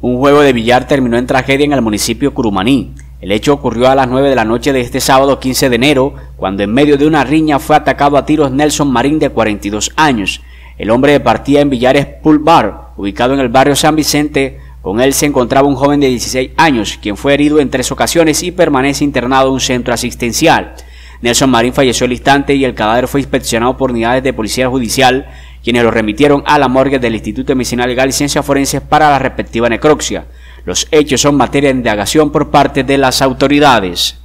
Un juego de billar terminó en tragedia en el municipio Curumaní. El hecho ocurrió a las 9 de la noche de este sábado 15 de enero, cuando en medio de una riña fue atacado a tiros Nelson Marín, de 42 años. El hombre partía en Villares Pool Bar, ubicado en el barrio San Vicente. Con él se encontraba un joven de 16 años, quien fue herido en 3 ocasiones y permanece internado en un centro asistencial. Nelson Marín falleció al instante y el cadáver fue inspeccionado por unidades de policía judicial, quienes lo remitieron a la morgue del Instituto de Medicina Legal y Ciencias Forenses para la respectiva necropsia. Los hechos son materia de indagación por parte de las autoridades.